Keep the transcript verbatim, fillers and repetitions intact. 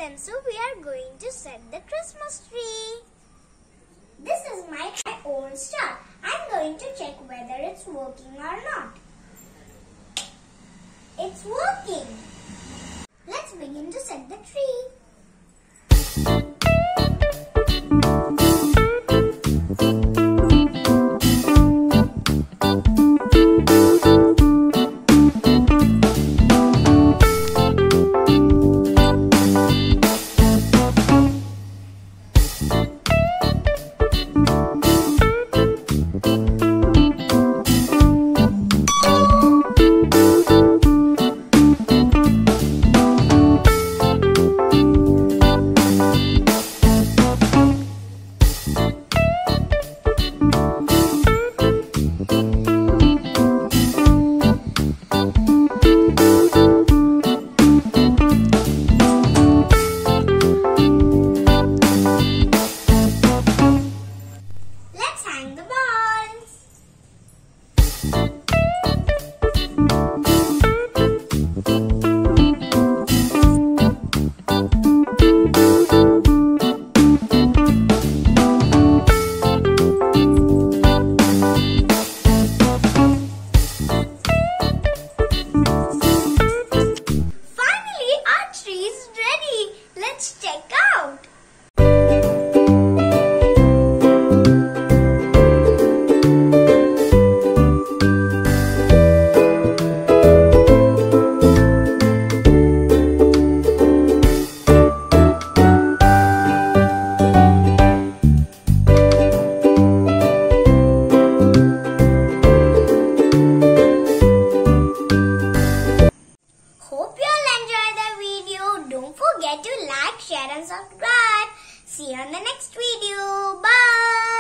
So we are going to set the Christmas tree. This is my old star. I'm going to check whether it's working or not. It's working. Let's begin to set the tree. Let's check out. Don't forget to like, share and subscribe. See you on the next video. Bye.